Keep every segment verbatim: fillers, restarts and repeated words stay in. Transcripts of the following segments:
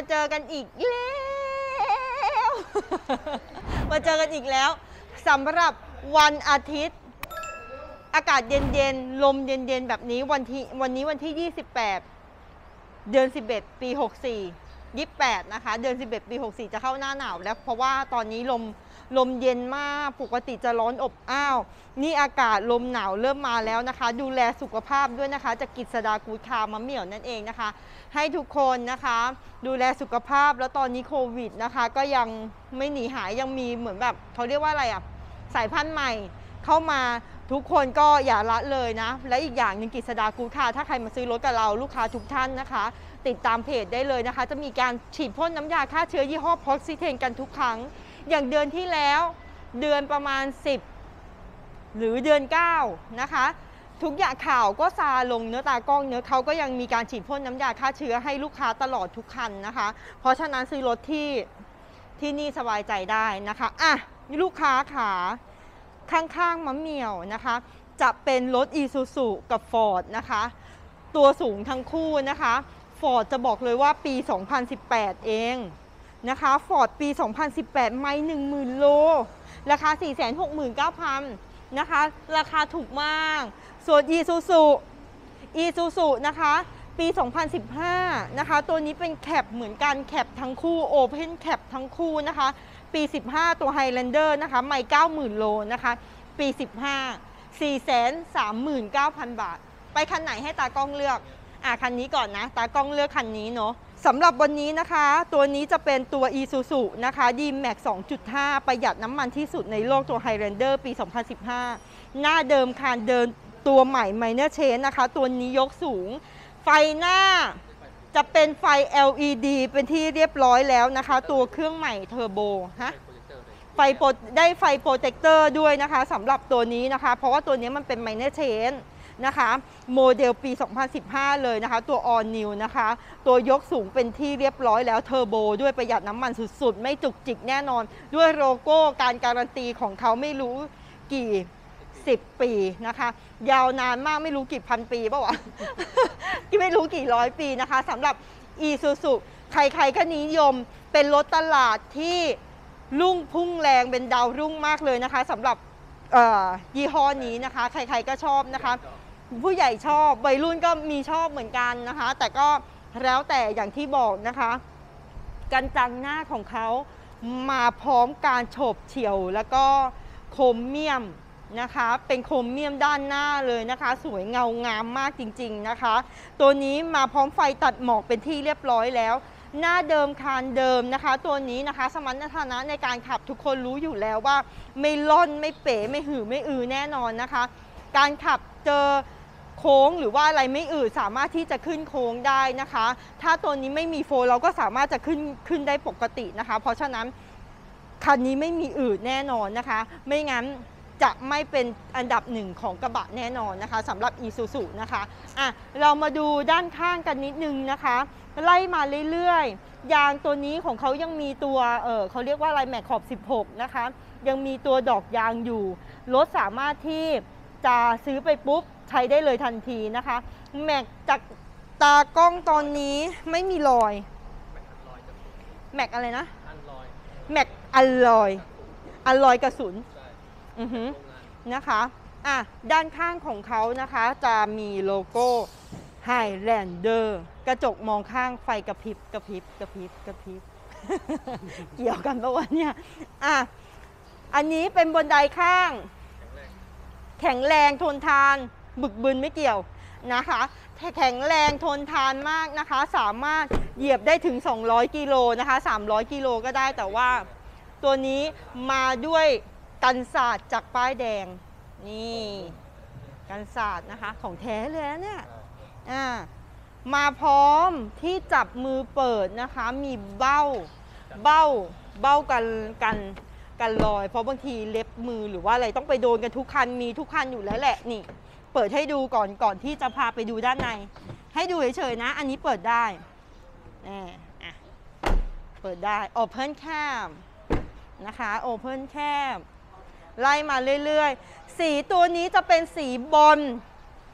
มาเจอกันอีกแล้ว มาเจอกันอีกแล้วสำหรับวันอาทิตย์อากาศเย็นๆลมเย็นๆแบบนี้วันที่วันนี้วันที่ยี่สิบแปดเดือนสิบเอ็ดปีหกสี่ ยี่สิบแปดนะคะเดือนสิบเอ็ดปีหกสี่จะเข้าหน้าหนาวแล้วเพราะว่าตอนนี้ลมลมเย็นมากปกติจะร้อนอบอ้าวนี่อากาศลมหนาวเริ่มมาแล้วนะคะดูแลสุขภาพด้วยนะคะจากกิจสดากูดคามะเหมี่ยวนั่นเองนะคะให้ทุกคนนะคะดูแลสุขภาพแล้วตอนนี้โควิดนะคะก็ยังไม่หนีหายยังมีเหมือนแบบเขาเรียกว่าอะไรอ่ะสายพันธุ์ใหม่เข้ามาทุกคนก็อย่าละเลยนะและอีกอย่างหนึ่งกิจสดากูดคาถ้าใครมาซื้อรถกับเราลูกค้าทุกท่านนะคะติดตามเพจได้เลยนะคะจะมีการฉีดพ่นน้ำยาฆ่าเชื้อยี่ห้อพอกซิเทนกันทุกครั้งอย่างเดือนที่แล้วเดือนประมาณสิบหรือเดือนเก้านะคะทุกอย่างข่าวก็ซาลงเนื้อตากล้องเนื้อเขาก็ยังมีการฉีดพ่นน้ำยาฆ่าเชื้อให้ลูกค้าตลอดทุกคันนะคะเพราะฉะนั้นซื้อรถที่ที่นี่สบายใจได้นะคะอ่ะลูกค้าขาข้างๆมะเหมี่ยวนะคะจะเป็นรถ Isuzu กับ Ford นะคะตัวสูงทั้งคู่นะคะ Ford จะบอกเลยว่าปี สองพันสิบแปด เองนะคะ Ford ปี สองพันสิบแปด ไม่หนึ่งหมื่นโลราคา สี่แสนหกหมื่นเก้าพัน นะคะราคาถูกมากส่วน Isuzu Isuzu นะคะปี สองพันสิบห้า นะคะตัวนี้เป็นแคปเหมือนกันแคปทั้งคู่ Open Cap ทั้งคู่นะคะปีสิบห้าตัว Highlander นะคะไม่ เก้าหมื่นโลนะคะปีสิบห้า สี่แสนสามหมื่นเก้าพัน บาทไปคันไหนให้ตากล้องเลือกอ่ะคันนี้ก่อนนะตากล้องเลือกคันนี้เนาะสำหรับวันนี้นะคะตัวนี้จะเป็นตัว Isuzu นะคะ D-Max สองจุดห้า ประหยัดน้ำมันที่สุดในโลกตัว Highlander ปี สองพันสิบห้า หน้าเดิมคานเดินตัวใหม่ Minor Change นะคะตัวนี้ยกสูงไฟหน้าจะเป็นไฟ แอล อี ดี เป็นที่เรียบร้อยแล้วนะคะตัวเครื่องใหม่เทอร์โบฮะไฟได้ไฟโปรเจคเตอร์ด้วยนะคะสำหรับตัวนี้นะคะเพราะว่าตัวนี้มันเป็น Minor Change นะคะโมเดลปี สองพันสิบห้า เลยนะคะตัว All New นะคะตัวยกสูงเป็นที่เรียบร้อยแล้วเทอร์โบด้วยประหยัดน้ำมันสุดๆไม่จุกจิกแน่นอนด้วยโลโก้การการันตีของเขาไม่รู้กี่สิบปีนะคะยาวนานมากไม่รู้กี่พันปีป่าวะ ไม่รู้กี่ร้อยปีนะคะสำหรับ Isuzu ใครๆก็นิยมเป็นรถตลาดที่รุ่งพุ่งแรงเป็นดาวรุ่งมากเลยนะคะสำหรับยี่ห้อนี้นะคะใครๆก็ชอบนะคะผู้ใหญ่ชอบวัยรุ่นก็มีชอบเหมือนกันนะคะแต่ก็แล้วแต่อย่างที่บอกนะคะกันจังหน้าของเขามาพร้อมการโฉบเฉี่ยวแล้วก็โครเมียมนะคะเป็นโครเมียมด้านหน้าเลยนะคะสวยเงางามมากจริงๆนะคะตัวนี้มาพร้อมไฟตัดหมอกเป็นที่เรียบร้อยแล้วหน้าเดิมคานเดิมนะคะตัวนี้นะคะสมรรถนะในการขับทุกคนรู้อยู่แล้วว่าไม่ล่อนไม่เป๋ไม่หือไม่อือแน่นอนนะคะการขับเจอโค้งหรือว่าอะไรไม่อืดสามารถที่จะขึ้นโค้งได้นะคะถ้าตัวนี้ไม่มีโฟร์เราก็สามารถจะขึ้นขึ้นได้ปกตินะคะเพราะฉะนั้นคันนี้ไม่มีอืดแน่นอนนะคะไม่งั้นจะไม่เป็นอันดับหนึ่งของกระบะแน่นอนนะคะสำหรับ Isuzu นะคะอ่ะเรามาดูด้านข้างกันนิดนึงนะคะไล่มาเรื่อยๆยางตัวนี้ของเขายังมีตัวเออเขาเรียกว่าอะไรแม็กขอบสิบหกนะคะยังมีตัวดอกยางอยู่รถสามารถที่จะซื้อไปปุ๊บใช้ได้เลยทันทีนะคะแม็กจากตากล้องตอนนี้ไม่มีรอยแม็กอะไรนะแม็กอัลลอยอัลลอยกระสุนอือฮึนะคะอ่ะด้านข้างของเขานะคะจะมีโลโก้ Highlander กระจกมองข้างไฟกระพริบกระพริบกระพริบกระพริบ เกี่ยวกันปะวะเนี่ยอ่ะอันนี้เป็นบนไดข้างแข็งแรงทนทานบึกบึนไม่เกี่ยวนะคะแข็งแรงทนทานมากนะคะสามารถเหยียบได้ถึงสองร้อยกิโลนะคะสามร้อยกิโลก็ได้แต่ว่าตัวนี้มาด้วยกันศาสตร์จากป้ายแดงนี่กันศาสตร์นะคะของแท้เลยเนี่ยอ่ามาพร้อมที่จับมือเปิดนะคะมีเบ้าเบ้าเบ้ากันกันกันรอยเพราะบางทีเล็บมือหรือว่าอะไรต้องไปโดนกันทุกคันมีทุกคันอยู่แล้วแหละนี่เปิดให้ดูก่อนก่อนที่จะพาไปดูด้านในให้ดูเฉยๆนะอันนี้เปิดได้นี่อ่ะเปิดได้ Open Cam นะคะ Open Cam ไล่มาเรื่อยๆสีตัวนี้จะเป็นสีบอล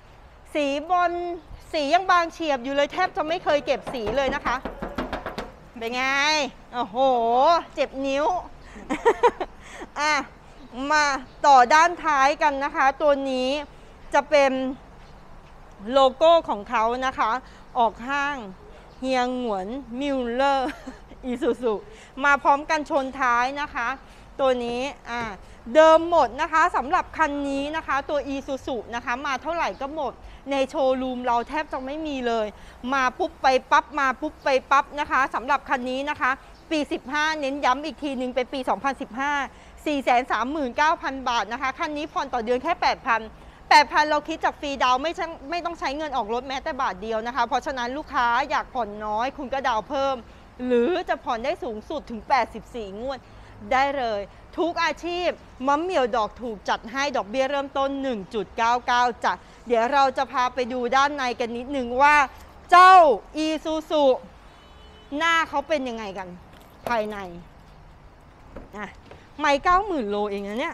สีบอลสียังบางเฉียบอยู่เลยแทบจะไม่เคยเก็บสีเลยนะคะเป็นไง โอ้โห เจ็บนิ้ว อ่ะ มาต่อด้านท้ายกันนะคะ ตัวนี้จะเป็นโลโก้ของเขานะคะ ออกห้างเฮียงหวนมิลเลอร์ อีซูซูมาพร้อมกันชนท้ายนะคะ ตัวนี้อ่าเดิมหมดนะคะสำหรับคันนี้นะคะตัวอีซูซูนะคะมาเท่าไหร่ก็หมดในโชว์รูมเราแทบจะไม่มีเลย มาปุ๊บไปปั๊บมาปุ๊บไปปั๊บนะคะสำหรับคันนี้นะคะปีสิบห้าเน้นย้ำอีกทีหนึ่งเป็นปีสองพันสิบห้า สี่แสนสามหมื่นเก้าพัน บาทนะคะคันนี้ผ่อนต่อเดือนแค่ แปดพัน แปดพัน เราคิดจากฟรีดาวไม่ใช่ไม่ต้องใช้เงินออกรถแม้แต่บาทเดียวนะคะเพราะฉะนั้นลูกค้าอยากผ่อนน้อยคุณก็ดาวเพิ่มหรือจะผ่อนได้สูงสุดถึงแปดสิบสี่งวดได้เลยทุกอาชีพมะเหมี่ยวดอกถูกจัดให้ดอกเบี้ยเริ่มต้น หนึ่งจุดเก้าเก้า จ้ะเดี๋ยวเราจะพาไปดูด้านในกันนิดนึงว่าเจ้า Isuzu หน้าเขาเป็นยังไงกันภายในอ่ะไม่เก้าหมื่นโลเองนะเนี่ย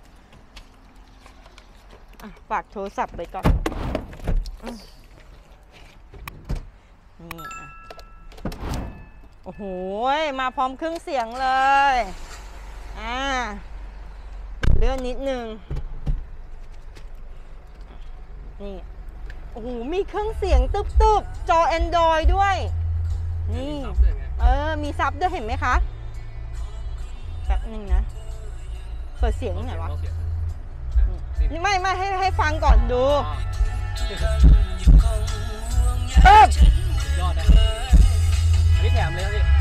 ฝากโทรศัพท์ไปก่อนนี่อ่ะโอ้โหมาพร้อมเครื่องเสียงเลยอ่าเลื่อนนิดนึงนี่โอ้โหมีเครื่องเสียงตึบๆจอ Android ด้วยนี่เออมีซับด้วยเห็นไหมคะแป๊บนึงนะเปิดเสียงไหนวะนี่ไม่ไม่ให้ให้ฟังก่อนดูเอ๊ะยอดนะอันนี้แถมเลยพี่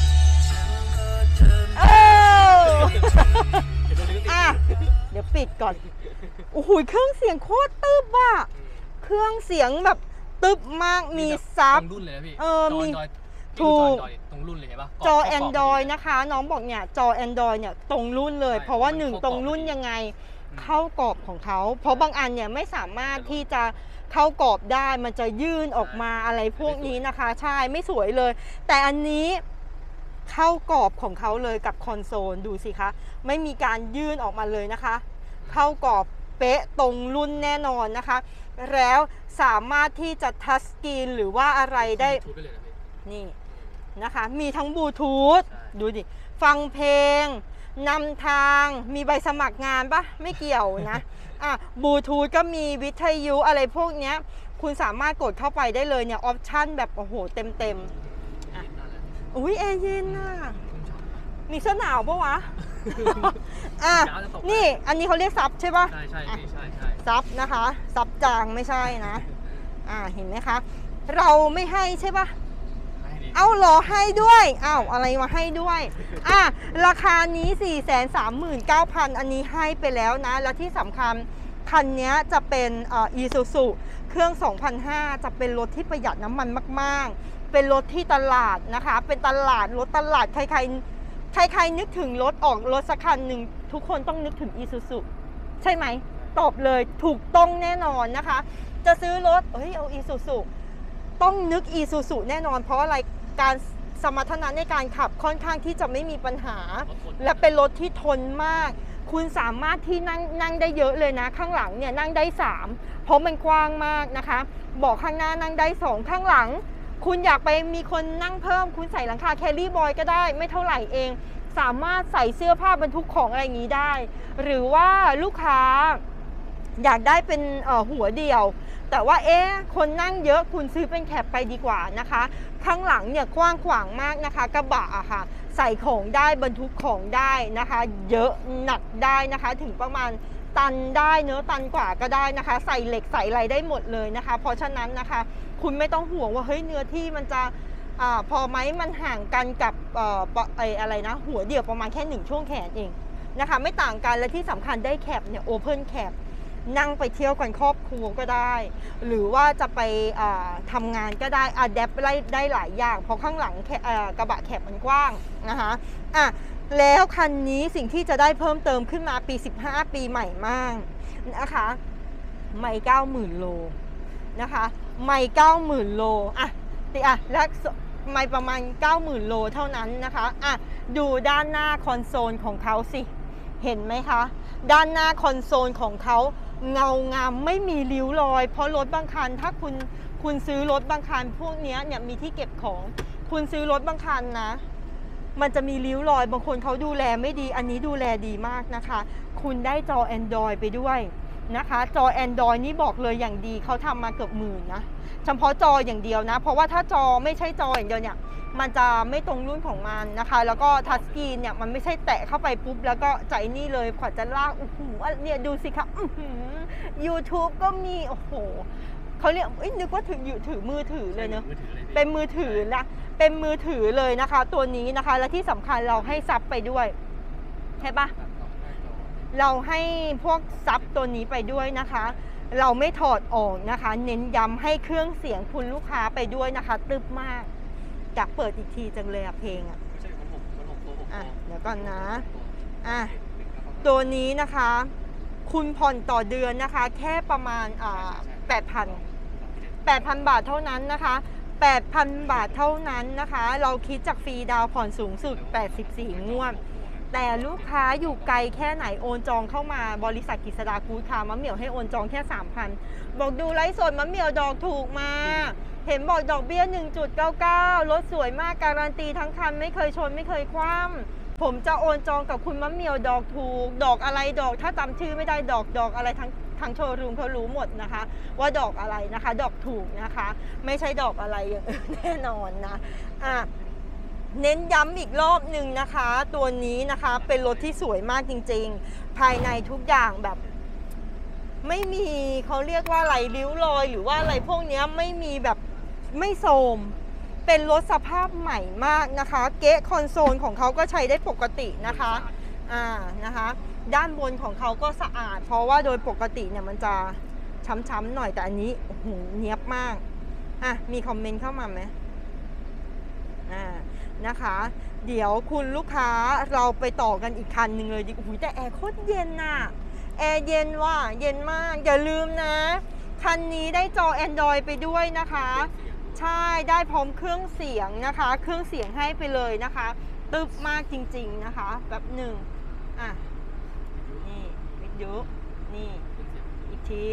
เอออ่ะเดี๋ยวปิดก่อนโอ้โหเครื่องเสียงโคตรตึบว่ะเครื่องเสียงแบบตึบมากมีซับรุ่นเลยนะพี่เออมีถูกตรงรุ่นเลยเห็นปะจอ Android นะคะน้องบอกเนี่ยจอ Android เนี่ยตรงรุ่นเลยเพราะว่าหนึ่งตรงรุ่นยังไงเข้ากรอบของเขาเพราะบางอันเนี่ยไม่สามารถที่จะเข้ากรอบได้มันจะยื่นออกมาอะไรพวกนี้นะคะใช่ไม่สวยเลยแต่อันนี้เข้ากรอบของเขาเลยกับคอนโซลดูสิคะไม่มีการยื่นออกมาเลยนะคะเข้ากรอบเป๊ะตรงรุ่นแน่นอนนะคะแล้วสามารถที่จะทัชสกรีนหรือว่าอะไรได้นี่นะคะมีทั้งบลูทูธดูดิฟังเพลงนำทางมีใบสมัครงานปะไม่เกี่ยวนะอ่ะบลูทูธก็มีวิทยุอะไรพวกเนี้ยคุณสามารถกดเข้าไปได้เลยเนี่ยออปชั่นแบบโอ้โหเต็มเต็มอ่ะอุ้ยแอร์เย็นน่ะมีเสื้อหนาวปะวะอ่ะนี่อันนี้เขาเรียกซับใช่ปะใช่ใช่ใช่ใช่ซับนะคะซับจางไม่ใช่นะอ่ะเห็นไหมคะเราไม่ให้ใช่ปะเอาหรอให้ด้วยอ้าวอะไรมาให้ด้วยอ่ะราคานี้ สี่แสนสามหมื่นเก้าพัน อันนี้ให้ไปแล้วนะและที่สำคัญคันนี้จะเป็นเอ่อ Isuzu เครื่อง สองพันห้าร้อย จะเป็นรถที่ประหยัดน้ำมันมากๆเป็นรถที่ตลาดนะคะเป็นตลาดรถตลาดใครๆใครๆนึกถึงรถออกรถสักคันหนึ่งทุกคนต้องนึกถึง Isuzu ใช่ไหมตอบเลยถูกต้องแน่นอนนะคะจะซื้อรถเฮ้ยเอา Isuzu ต้องนึก Isuzu แน่นอนเพราะอะไรการสมรรถนะในการขับค่อนข้างที่จะไม่มีปัญหาและเป็นรถที่ทนมากคุณสามารถที่นั่งนั่งได้เยอะเลยนะข้างหลังเนี่ยนั่งได้สามเพราะมันกว้างมากนะคะเบาะข้างหน้านั่งได้สองข้างหลังคุณอยากไปมีคนนั่งเพิ่มคุณใส่หลังคาแครี่บอยก็ได้ไม่เท่าไหร่เองสามารถใส่เสื้อผ้าบรรทุกของอะไรอย่างนี้ได้หรือว่าลูกค้าอยากได้เป็นหัวเดี่ยวแต่ว่าเอ๊ะคนนั่งเยอะคุณซื้อเป็นแคปไปดีกว่านะคะข้างหลังเนี่ยกว้างขวางมากนะคะกระบะอะค่ะใส่ของได้บรรทุกของได้นะคะเยอะหนักได้นะคะถึงประมาณตันได้เนื้อตันกว่าก็ได้นะคะใส่เหล็กใส่อะไรได้หมดเลยนะคะเพราะฉะนั้นนะคะคุณไม่ต้องห่วงว่าเฮ้ยเนื้อที่มันจะอ่าพอไหมมันห่างกันกับเอ่อไออะไรนะหัวเดี่ยวประมาณแค่หนึ่งช่วงแขนเองนะคะไม่ต่างกันและที่สำคัญได้แคปเนี่ยโอเพนแคปนั่งไปเที่ยวกันครอบครัวก็ได้หรือว่าจะไปทำงานก็ได้อะแดปได้ได้หลายอย่างเพราะข้างหลังกระบะแคปมันกว้างนะคะอ่ะแล้วคันนี้สิ่งที่จะได้เพิ่มเติมขึ้นมาปีสิบห้าปีใหม่มากนะคะไม่เก้าหมื่นโลนะคะไม่เก้าหมื่นโลอ่ะติอ่ะและไม่ประมาณเก้าหมื่นโลเท่านั้นนะคะอ่ะดูด้านหน้าคอนโซลของเขาสิเห็นไหมคะด้านหน้าคอนโซลของเขาเงางามไม่มีริ้วรอยเพราะรถบางคันถ้าคุณคุณซื้อรถบางคันพวกนี้เนี่ยมีที่เก็บของคุณซื้อรถบางคันนะมันจะมีริ้วรอยบางคนเขาดูแลไม่ดีอันนี้ดูแลดีมากนะคะคุณได้จอ Android ไปด้วยนะคะจอ Android นี่บอกเลยอย่างดีเขาทำมาเกือบหมื่นนะเฉพาะจออย่างเดียวนะเพราะว่าถ้าจอไม่ใช่จออย่างเดียวเนี่ยมันจะไม่ตรงรุ่นของมันนะคะแล้วก็ทัชสกรีนเนี่ยมันไม่ใช่แตะเข้าไปปุ๊บแล้วก็ใจนี่เลยขวัญจะลากโอ้โหเนี่ยดูสิคะยูทูบก็มีโอ้โหเขาเรียกนึกว่าถืออยู่ถือมือถือเลยเนอะเป็นมือถือละเป็นมือถือเลยนะคะตัวนี้นะคะและที่สำคัญเราให้ซับไปด้วยใช่ปะเราให้พวกซับตัวนี้ไปด้วยนะคะเราไม่ถอดออกนะคะเน้นย้ำให้เครื่องเสียงคุณลูกค้าไปด้วยนะคะตึบมากอยากเปิดอีกทีจังเลยอะเพลงอะอ่ะเดี๋ยวก่อนนะอ่ะตัวนี้นะคะคุณผ่อนต่อเดือนนะคะแค่ประมาณอ่าแปดพันแปดพันบาทเท่านั้นนะคะแปดพันบาทเท่านั้นนะคะเราคิดจากฟรีดาวผ่อนสูงสุดแปดสิบสี่งวดแต่ลูกค้าอยู่ไกลแค่ไหนโอนจองเข้ามาบริษัทกฤษดากู๊ดค่ะมะเหมี่ยวให้โอนจองแค่ สามพัน บอกดูไลฟ์สดมะเหมี่ยวดอกถูกมาเห็นบอกดอกเบี้ย หนึ่งจุดเก้าเก้า รถสวยมากการันตีทั้งคันไม่เคยชนไม่เคยคว่ำผมจะโอนจองกับคุณมะเหมี่ยวดอกถูกดอกอะไรดอกถ้าจำชื่อไม่ได้ดอกดอกอะไรทั้งทางโชว์รูมเขารู้หมดนะคะว่าดอกอะไรนะคะดอกถูกนะคะไม่ใช่ดอกอะไรอย่างอื่นแน่นอนนะอ่ะเน้นย้ำอีกรอบหนึ่งนะคะตัวนี้นะคะเป็นรถที่สวยมากจริงๆภายในทุกอย่างแบบไม่มีเขาเรียกว่าอะไรริ้วรอยหรือว่าอะไรพวกนี้ไม่มีแบบไม่โทรมเป็นรถสภาพใหม่มากนะคะเก๊ะคอนโซลของเขาก็ใช้ได้ปกตินะคะอ่านะคะด้านบนของเขาก็สะอาดเพราะว่าโดยปกติเนี่ยมันจะช้ำๆหน่อยแต่อันนี้โอ้โหเนียบมากอ่ะมีคอมเมนต์เข้ามาไหมอ่านะคะเดี๋ยวคุณลูกค้าเราไปต่อกันอีกคันหนึ่งเลยดิโอ้โหแต่แอร์โคตรเย็นน่ะแอร์เย็นว่ะเย็นมากอย่าลืมนะคันนี้ได้จอ Android ไปด้วยนะคะใช่ได้พร้อมเครื่องเสียงนะคะเครื่องเสียงให้ไปเลยนะคะตึบมากจริงๆนะคะแบบหนึ่งอ่ะนี่วิทยุนี่อีกที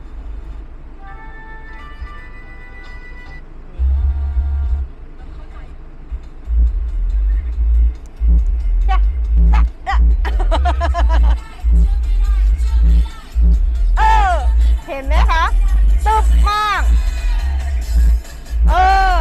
เออเห็นไหมคะตึบมากเออ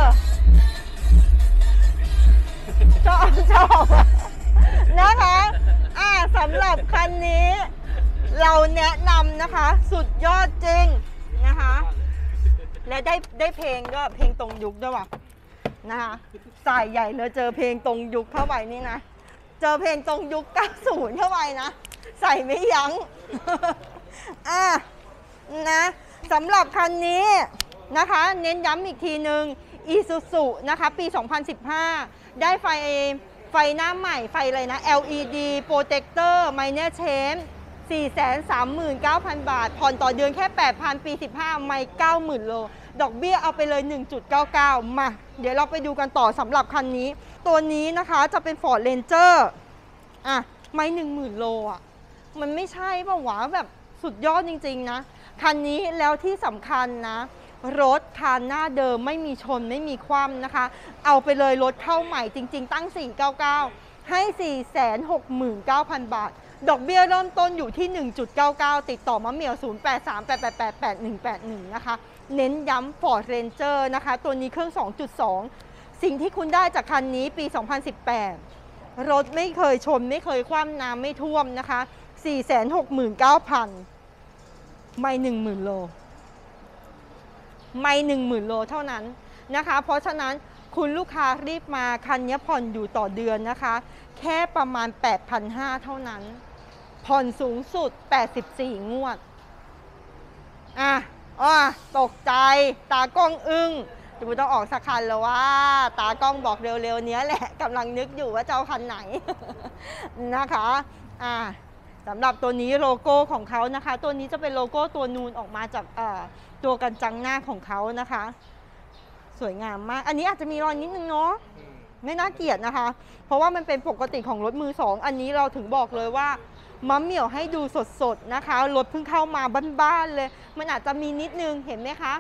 ชอบชอบนะคะอ่าสำหรับคันนี้เราแนะนำนะคะสุดยอดจริงนะคะและได้ได้เพลงก็เพลงตรงยุคด้วยว่ะนะคะสายใหญ่เลยเจอเพลงตรงยุคเข้าไปนี่นะเจอเพลงตรงยุคเก้าสิบเข้าไปนะใส่ไม่ยั้งอ่ะนะสำหรับคันนี้นะคะเน้นย้ำอีกทีหนึ่ง Isuzu นะคะปี สองพันสิบห้า ได้ไฟไฟหน้าใหม่ไฟอะไรนะ แอล อี ดี Protector Minor Change สี่แสนสามหมื่นเก้าพัน บาทผ่อนต่อเดือนแค่ แปดพัน ปี สิบห้า ไม่ เก้าหมื่น โลดอกเบี้ยเอาไปเลย หนึ่งจุดเก้าเก้า มาเดี๋ยวเราไปดูกันต่อสำหรับคันนี้ตัวนี้นะคะจะเป็น Ford Ranger อ่ะไม่ หนึ่งหมื่น โลอ่ะมันไม่ใช่ป่ะวะแบบสุดยอดจริงๆนะคันนี้แล้วที่สำคัญนะรถคันหน้าเดิมไม่มีชนไม่มีคว่ำนะคะเอาไปเลยรถเข้าใหม่จริงๆตั้งสี่เก้าเก้าให้ สี่แสนหกหมื่นเก้าพัน บาทดอกเบี้ยเริ่มต้นอยู่ที่ หนึ่งจุดเก้าเก้า ติดต่อมะเหมี่ยว ศูนย์ แปด สาม แปด แปด แปด แปด หนึ่ง แปด หนึ่ง นะคะเน้นย้ำ Ford Ranger นะคะตัวนี้เครื่อง สองจุดสอง สิ่งที่คุณได้จากคันนี้ปี สองพันสิบแปด รถไม่เคยชนไม่เคยคว่ำน้ำไม่ท่วมนะคะ สี่แสนหกหมื่นเก้าพัน ไม่ หนึ่งหมื่น โลไม่ หนึ่งหมื่น โลเท่านั้นนะคะเพราะฉะนั้นคุณลูกค้ารีบมาคันนี้ผ่อนอยู่ต่อเดือนนะคะแค่ประมาณ แปดพันห้าร้อย เท่านั้นผ่อนสูงสุดแปดสิบสี่งวดอ่ะอ่ะตกใจตากล้องอึ้งจะไม่ต้องออกสักคันแล้วว่าตากล้องบอกเร็วๆเนี้ยแหละกำลังนึกอยู่ว่าจะเอาคันไหน นะคะอ่ะสำหรับตัวนี้โลโก้ของเขานะคะตัวนี้จะเป็นโลโก้ตัวนูนออกมาจากตัวกันจังหน้าของเขานะคะสวยงามมากอันนี้อาจจะมีรอยนิดนึงเนาะไม่น่าเกลียดนะคะเพราะว่ามันเป็นปกติของรถมือสองอันนี้เราถึงบอกเลยว่ามะเหมี่ยวให้ดูสดๆนะคะรถเพิ่งเข้ามาบ้านๆเลยมันอาจจะมีนิดนึงเห็นไหมคะ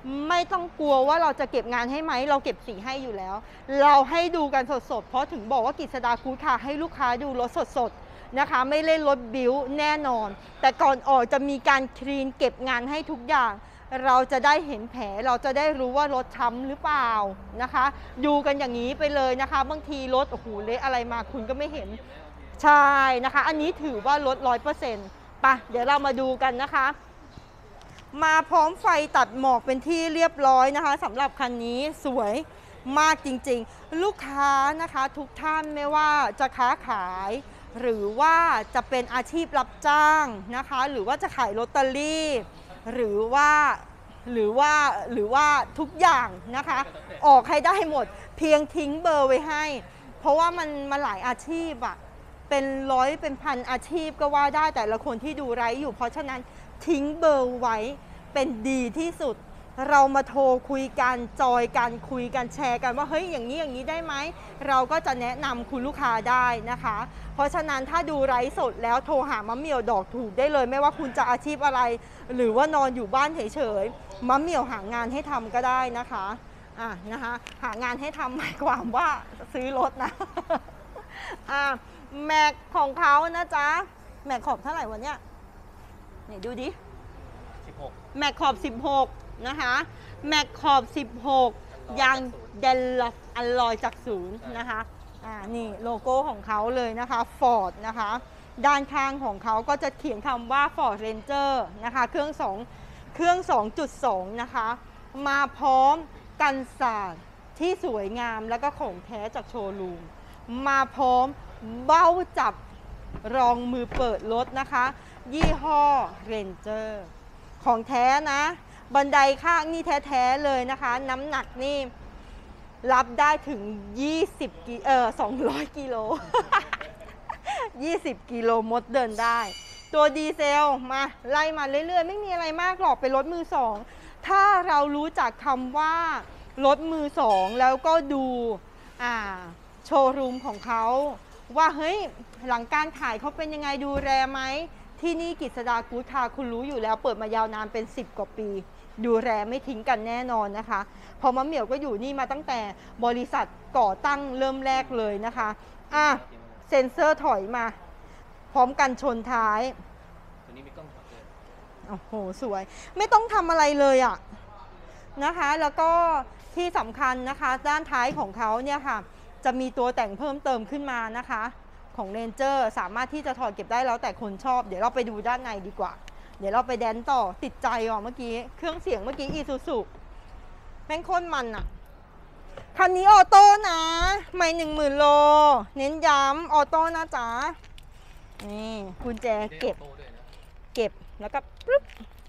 ไม่ต้องกลัวว่าเราจะเก็บงานให้ไหมเราเก็บสีให้อยู่แล้ว เราให้ดูกันสดๆเพราะถึงบอกว่ากิษดากู๊ดค่ะให้ลูกค้าดูรถสดๆนะคะไม่เล่นรถบิ้วแน่นอน แต่ก่อนออกจะมีการคลีนเก็บงานให้ทุกอย่างเราจะได้เห็นแผลเราจะได้รู้ว่ารถช้ำหรือเปล่านะคะดูกันอย่างนี้ไปเลยนะคะบางทีรถโอ้โหเละอะไรมาคุณก็ไม่เห็นใช่นะคะอันนี้ถือว่ารถร้อยเปอร์เซ็นต์ป่ะเดี๋ยวเรามาดูกันนะคะมาพร้อมไฟตัดหมอกเป็นที่เรียบร้อยนะคะสำหรับคันนี้สวยมากจริงๆลูกค้านะคะทุกท่านไม่ว่าจะค้าขายหรือว่าจะเป็นอาชีพรับจ้างนะคะหรือว่าจะขายลอตเตอรี่หรือว่าหรือว่าหรือว่าทุกอย่างนะคะออกให้ได้หมดเพียงทิ้งเบอร์ไว้ให้เพราะว่ามันมาหลายอาชีพอะเป็นร้อยเป็นพันอาชีพก็ว่าได้แต่ละคนที่ดูไลฟ์อยู่เพราะฉะนั้นทิ้งเบอร์ไว้เป็นดีที่สุดเรามาโทรคุยกันจอยกันคุยกันแชร์กันว่าเฮ้ยอย่างนี้อย่างนี้ได้ไหมเราก็จะแนะนำคุณลูกค้าได้นะคะเพราะฉะนั้นถ้าดูไลฟ์สดแล้วโทรหามะเหมี่ยวดอกถูกได้เลยไม่ว่าคุณจะอาชีพอะไรหรือว่านอนอยู่บ้านเฉยๆมะเหมี่ยวหางานให้ทำก็ได้นะคะอ่ะนะคะหางานให้ทำหมายความว่าซื้อรถนะอ่ะแม็กของเขานะจ๊ะแม็กขอบเท่าไหร่วันเนี้ยไหนดูดิสิบหกแม็กขอบสิบหกนะคะแม็กขอบสิบหกยางเดนล็อกอลลอยจากศูนย์นะคะอ่านี่โลโก้ของเขาเลยนะคะฟอร์ดนะคะด้านข้างของเขาก็จะเขียนคำว่า Ford Ranger นะคะเครื่อง2เครื่อง สองจุดสอง นะคะมาพร้อมกันศาสตร์ที่สวยงามแล้วก็ของแท้จากโชว์รูมมาพร้อมเบ้าจับรองมือเปิดรถนะคะยี่ห้อ Ranger ของแท้นะบันไดข้างนี่แท้ๆเลยนะคะน้ำหนักนี่รับได้ถึงยี่สิบกิเออสองร้อยกิโล ยี่สิบกิโลมดเดินได้ตัวดีเซลมาไล่มาเรื่อยๆไม่มีอะไรมากหรอกเป็นรถมือสองถ้าเรารู้จักคำว่ารถมือสองแล้วก็ดูอ่าโชว์รูมของเขาว่าเฮ้ยหลังการขายเขาเป็นยังไงดูแลไหมที่นี่กิษดากู๊ดค่ะคุณรู้อยู่แล้วเปิดมายาวนานเป็นสิบกว่าปีดูแลไม่ทิ้งกันแน่นอนนะคะพอมะเหมี่ยวก็อยู่นี่มาตั้งแต่บริษัทก่อตั้งเริ่มแรกเลยนะคะอ่ะเซ็นเซอร์ถอยมาพร้อมกันชนท้ายตัวนี้มีกล้องขับเลยโอ้โหสวยไม่ต้องทำอะไรเลยอะนะคะแล้วก็ที่สำคัญนะคะด้านท้ายของเขาเนี่ยค่ะจะมีตัวแต่งเพิ่มเติมขึ้นมานะคะของ Ranger สามารถที่จะถอดเก็บได้แล้วแต่คนชอบเดี๋ยวเราไปดูด้านในดีกว่าเดี๋ยวเราไปแดนต่อติดใจอ่ะเมื่อกี้เครื่องเสียงเมื่อกี้อีซูซุแม่งโคตรมันอ่ะคันนี้ออโต้นะไม่หนึ่งหมื่นโลเน้นย้ำออโต้นะจ๊ะนี่กุญแจเก็บเก็บแล้วก็ปึ๊บ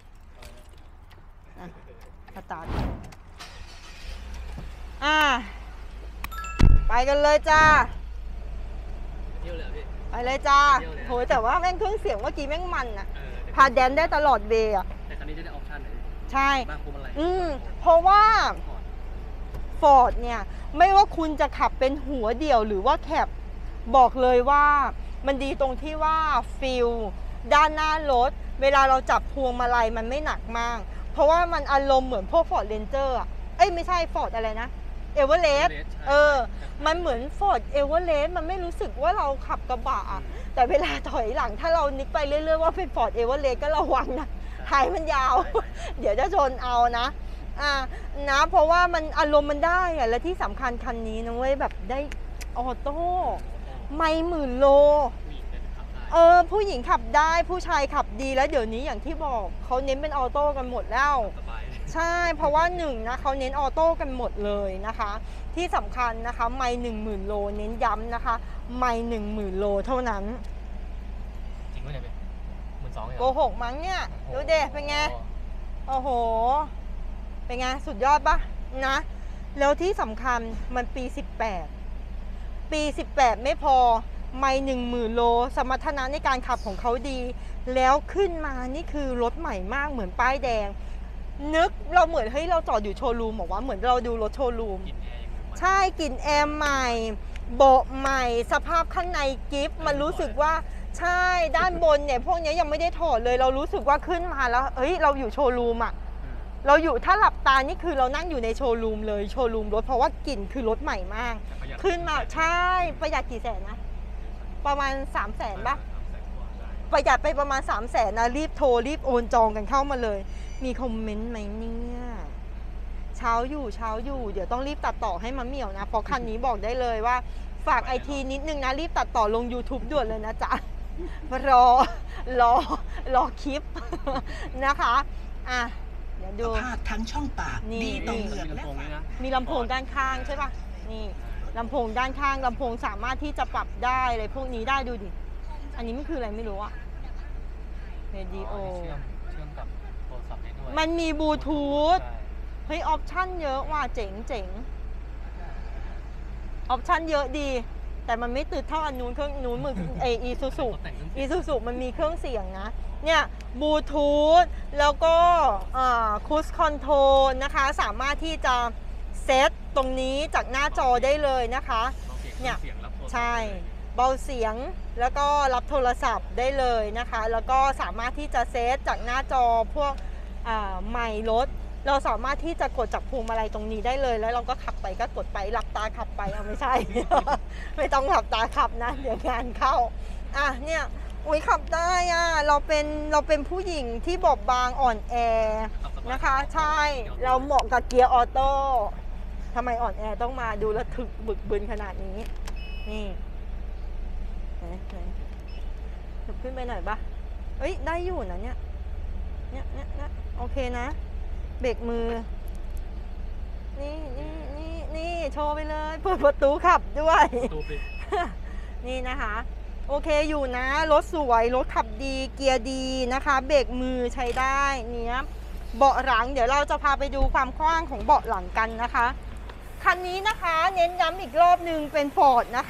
อ่ะสตาร์ทอ่ะไปกันเลยจ้าไปเลยจ้าโหแต่ว่าแม่งเครื่องเสียงเมื่อกี้แม่งมันอะพาแดนได้ตลอดเบย์อะแต่คันนี้จะได้ออปชั่นไหนใช่บ้างพวงมาลัยอืมเพราะว่าฟอร์ดเนี่ยไม่ว่าคุณจะขับเป็นหัวเดี่ยวหรือว่าแคปบอกเลยว่ามันดีตรงที่ว่าฟิลด้านหน้ารถเวลาเราจับพวงมาลัยมันไม่หนักมากเพราะว่ามันอารมณ์เหมือนพวกฟอร์ดเรนเจอร์อะเอ้ยไม่ใช่ฟอร์ดอะไรนะเอเวอเรสต์เออมันเหมือนฟอร์ดเอเวอเรสต์มันไม่รู้สึกว่าเราขับกระบะแต่เวลาถอยหลังถ้าเรานึกไปเรื่อยๆว่าเป็นฟอร์ดเอเวอเรสต์ก็ระวังนะท้ายมันยาวเดี๋ยวจะชนเอานะอ่านะเพราะว่ามันอารมณ์มันได้อะและที่สำคัญคันนี้นะเว้ยแบบได้ออโต้ไม่หมื่นโลเออผู้หญิงขับได้ผู้ชายขับดีแล้วเดี๋ยวนี้อย่างที่บอกเขาเน้นเป็นออโต้กันหมดแล้วใช่เพราะว่าหนึ่งนะเขาเน้นออโต้กันหมดเลยนะคะที่สำคัญนะคะไม่หนึ่งหมื่นโลเน้นย้ำนะคะไม่หนึ่งหมื่นโลเท่านั้นจริงไหมเนี่ยหมื่นสองโกหกมั้งเนี่ยดูเด็เป็นไงโอ้โหเป็นไงสุดยอดปะนะแล้วที่สำคัญมันปีสิบแปดปีสิบแปดไม่พอไม่หนึ่งหมื่นโลสมรรถนะในการขับของเขาดีแล้วขึ้นมานี่คือรถใหม่มากเหมือนป้ายแดงนึกเราเหมือนเฮ้ยเราจอดอยู่โชว์รูมบอกว่าเหมือนเราดูรถโชว์รูมใช่กลิ่นแอร์ใหม่เบาะใหม่สภาพข้างในกิฟต์มันรู้สึกว่าใช่ด้านบนเนี่ยพวกนี้ยังไม่ได้ถอดเลยเรารู้สึกว่าขึ้นมาแล้วเฮ้ยเราอยู่โชว์รูมอ่ะเราอยู่ถ้าหลับตานี่คือเรานั่งอยู่ในโชว์รูมเลยโชว์รูมรถเพราะว่ากลิ่นคือรถใหม่มากขึ้นมาใช่ประหยัดกี่แสนนะประมาณ3ามแสนป่ะประหยัดไปประมาณ3ามแสนนะรีบโทรรีบโอนจองกันเข้ามาเลยมีคอมเมนต์ไหมเนี่ยเช้าอยู่เช้าอยู่เดี๋ยวต้องรีบตัดต่อให้มะเหมี่ยวนะเพราะคันนี้บอกได้เลยว่าฝากไอทีนิดนึงนะรีบตัดต่อลง YouTube ด่วนเลยนะจ๊ะรอรอรอคลิปนะคะอ่ะเดี๋ยวดูภาพทั้งช่องปากนี่ดีต่อมีเหงือกลำและโพงด้วยนะมีลำโพงด้านข้างใช่ป่ะนี่ลำโพงด้านข้างลำโพงสามารถที่จะปรับได้อะไรพวกนี้ได้ดูดิอันนี้มันคืออะไรไม่รู้อะเรดิโอเชื่อมเชื่อมกับโทรศัพท์ได้ด้วยมันมีบลูทูธใช่เฮ้ยออปชั่นเยอะว่ะเจ๋งเจ๋งออปชั่นเยอะดี แต่มันไม่ตืดเท่าอันนู้นเครื่องนู้นมือไออีซูซูอีซูซูมันมีเครื่องเสียงนะเนี่ยบลูทูธแล้วก็คูสคอนโทรลนะคะสามารถที่จะเซตตรงนี้จากหน้าจอได้เลยนะคะเนี่ยใช่เบาเสียงแล้วก็รับโทรศัพท์ได้เลยนะคะแล้วก็สามารถที่จะเซตจากหน้าจอพวกไมค์รถเราสามารถที่จะกดจากพวงมาลัยตรงนี้ได้เลยแล้วเราก็ขับไปก็กดไปหลับตาขับไปเอาไม่ใช่ ไม่ต้องหลับตาขับนะเดี๋ยวงานเข้าอ่ะเนี่ยอุ้ยขับได้อ่ะเราเป็นเราเป็นผู้หญิงที่บอบบางอ่อนแอนะคะใช่เราเหมาะกับเกียร์ออโต้ทำไมอ่อนแอต้องมาดูแล้วถึกบึกบึนขนาดนี้นี่ไหนไหนขึ้นไปหน่อยปะเอ้ยได้อยู่นะเนี่ยเนี่ยเนี่ยเนี่ยโอเคนะเบรกมือนี่นี่นี่นี่โชว์ไปเลยเปิดประตูขับด้วย นี่นะคะโอเคอยู่นะรถสวยรถขับดีเกียร์ดีนะคะเบรกมือใช้ได้เนี้ยเบาะหลังเดี๋ยวเราจะพาไปดูความกว้างของเบาะหลังกันนะคะคันนี้นะคะเน้นย้ำอีกรอบนึงเป็น Ford นะคะ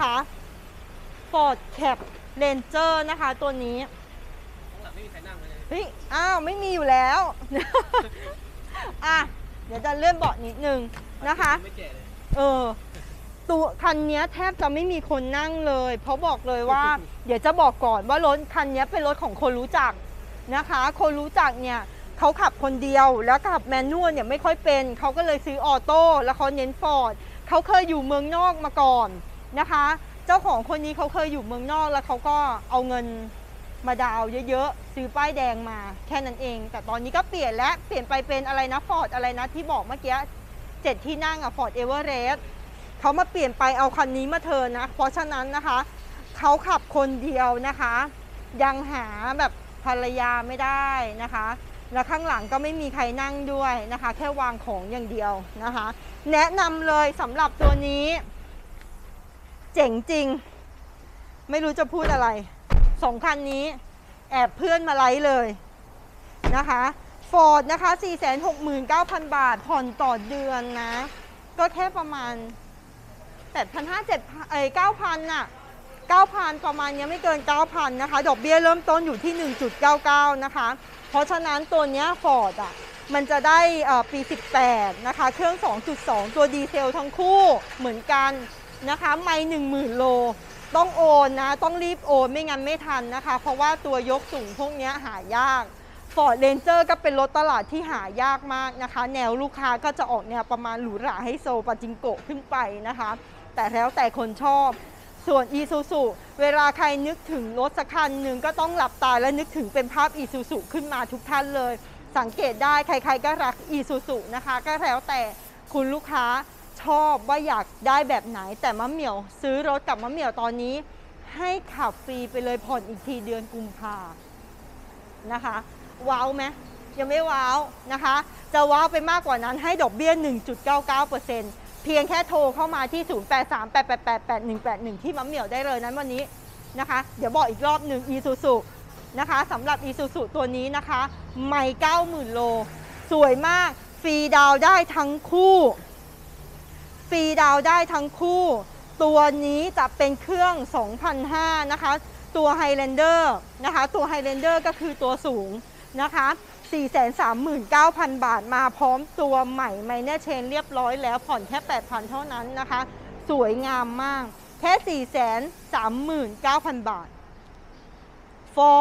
Ford Cap Ranger นะคะตัวนี้ไม่มีใครนั่งเลยเฮ้ยอ้าวไม่มีอยู่แล้ว อ่ะเดี๋ยวจะเลื่อนเบาะนิดนึงนะคะไม่แก่เลยเออตัวคันนี้แทบจะไม่มีคนนั่งเลยเพราะบอกเลยว่า เดี๋ยวจะบอกก่อนว่ารถคันนี้เป็นรถของคนรู้จักนะคะคนรู้จักเนี่ยเขาขับคนเดียวแล้วขับแมนนวลเนี่ยไม่ค่อยเป็นเขาก็เลยซื้อออโต้แล้วเขาเน้นฟอร์ดเขาเคยอยู่เมืองนอกมาก่อนนะคะเจ้าของคนนี้เขาเคยอยู่เมืองนอกแล้วเขาก็เอาเงินมาดาวเยอะๆซื้อป้ายแดงมาแค่นั้นเองแต่ตอนนี้ก็เปลี่ยนแล้วเปลี่ยนไปเป็นอะไรนะฟอร์ดอะไรนะที่บอกเมื่อกี้เจ็ดที่นั่งอะฟอร์ดเอเวอเรสต์เขามาเปลี่ยนไปเอาคันนี้มาเทิร์นนะเพราะฉะนั้นนะคะเขาขับคนเดียวนะคะยังหาแบบภรรยาไม่ได้นะคะแล้วข้างหลังก็ไม่มีใครนั่งด้วยนะคะแค่วางของอย่างเดียวนะคะแนะนำเลยสำหรับตัวนี้เจ๋งจริงไม่รู้จะพูดอะไรสองคันนี้แอบเพื่อนมาไลฟ์เลยนะคะฟอร์ดนะคะ สี่แสนหกหมื่นเก้าพัน บาทผ่อนต่อเดือนนะก็แค่ประมาณแปดพันห้าร้อย เจ็ดพันเอ้ย เก้าพัน น่ะ เก้าพัน ประมาณนี้ไม่เกิน เก้าพัน นะคะดอกเบี้ยเริ่มต้นอยู่ที่ หนึ่งจุดเก้าเก้า นะคะเพราะฉะนั้นตัวนี้ฟอร์ดอ่ะมันจะได้ปีสิบแปดนะคะเครื่อง สองจุดสอง ตัวดีเซลทั้งคู่เหมือนกันนะคะไม่ หนึ่งหมื่น โลต้องโอนนะต้องรีบโอนไม่งั้นไม่ทันนะคะเพราะว่าตัวยกสูงพวกนี้หายาก Ford Ranger ก็เป็นรถตลาดที่หายากมากนะคะแนวลูกค้าก็จะออกแนวประมาณหรูหราไฮโซปาจิงโกะขึ้นไปนะคะแต่แล้วแต่คนชอบส่วน Isuzu เวลาใครนึกถึงรถสักคันหนึ่งก็ต้องหลับตาและนึกถึงเป็นภาพ Isuzu ขึ้นมาทุกท่านเลยสังเกตได้ใครๆก็รัก Isuzu นะคะก็แล้วแต่คุณลูกค้าชอบว่าอยากได้แบบไหนแต่มะเหมี่ยวซื้อรถกับมะเหมี่ยวตอนนี้ให้ขับฟรีไปเลยผ่อนอีกทีเดือนกุมภานะคะว้าวไหมยังไม่ว้าวนะคะจะว้าวไปมากกว่านั้นให้ดอกเบี้ย หนึ่งจุดเก้าเก้าเปอร์เซ็นต์ เพียงแค่โทรเข้ามาที่ ศูนย์ แปด สาม แปด แปด แปด แปด หนึ่ง แปด หนึ่ง ที่มะเหมี่ยวได้เลยนั้นวันนี้นะคะเดี๋ยวบอกอีกรอบหนึ่ง Isuzu นะคะสำหรับ Isuzu ตัวนี้นะคะไม่ เก้าหมื่น โลสวยมากฟรีดาวได้ทั้งคู่ฟรีดาวได้ทั้งคู่ตัวนี้จะเป็นเครื่อง สองพันห้าร้อย นะคะตัว Highlander นะคะตัว Highlander ก็คือตัวสูงนะคะ สี่แสนสามหมื่นเก้าพัน บาทมาพร้อมตัวใหม่ไมเนอร์เชนเรียบร้อยแล้วผ่อนแค่ แปดพัน เท่านั้นนะคะสวยงามมากแค่ สี่แสนสามหมื่นเก้าพัน บาท Ford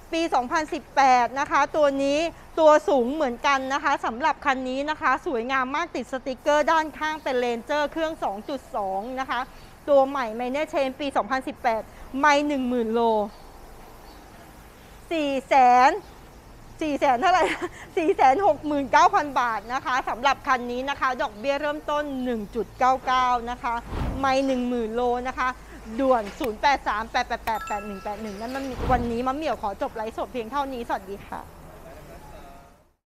ปี สองพันสิบแปด นะคะ ตัวนี้ตัวสูงเหมือนกันนะคะสำหรับคันนี้นะคะ สวยงามมากติดสติกเกอร์ด้านข้างเป็นเลนเจอร์เครื่อง สองจุดสอง นะคะ ตัวใหม่ไมเนอร์เชนปี สองพันสิบแปด ไม่ หนึ่งหมื่น โล สี่แสน สี่แสนเท่าไหร่ สี่แสนหกหมื่นเก้าพัน บาทนะคะสำหรับคันนี้นะคะดอกเบี้ยเริ่มต้น หนึ่งจุดเก้าเก้า นะคะไม่ หนึ่งหมื่น โลนะคะด่วน ศูนย์ แปด สาม แปด แปด แปด แปด หนึ่ง แปด หนึ่ง นั่นมันวันนี้มะเหมี่ยวขอจบไลฟ์สดเพียงเท่านี้ สวัสดีค่ะ